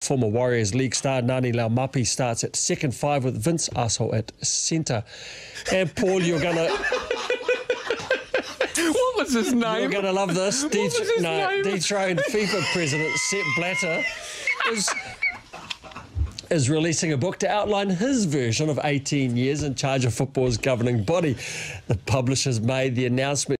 Former Warriors League star Nani Laumapi starts at second five with Vince Arsehole at centre. And Paul, you're going to... What was his name? You're going to love this. What was his name? Dethroned FIFA president Sepp Blatter is releasing a book to outline his version of 18 years in charge of football's governing body. The publishers made the announcement